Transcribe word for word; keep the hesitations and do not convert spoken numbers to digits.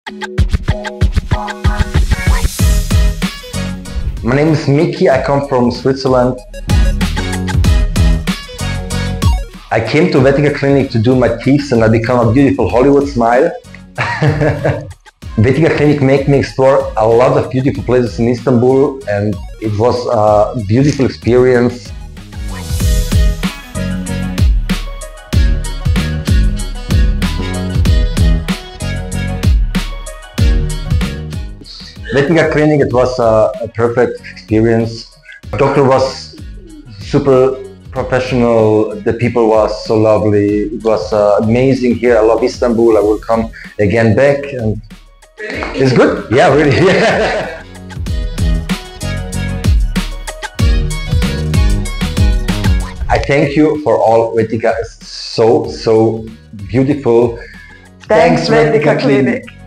My name is Mickey, I come from Switzerland. I came to Wetika Clinic to do my teeth and I become a beautiful Hollywood smile. Wetika Clinic made me explore a lot of beautiful places in Istanbul and it was a beautiful experience. Wetika Clinic, it was a, a perfect experience. The doctor was super professional, the people was so lovely, it was uh, amazing here. I love Istanbul, I will come again back. And it's good? Yeah, really. Yeah. I thank you for all. Wetika is so, so beautiful. Thanks, Thanks Wetika Clinic. Clinic.